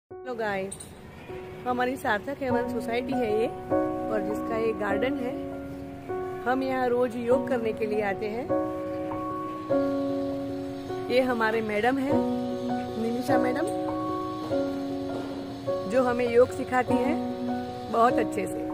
Hello guys, हमारी सार्थक haven society है ये, और जिसका एक गार्डन है। हम यहाँ रोज योग करने के लिए आते हैं। ये हमारे मैडम है, निमिषा मैडम, जो हमें योग सिखाती हैं बहुत अच्छे से।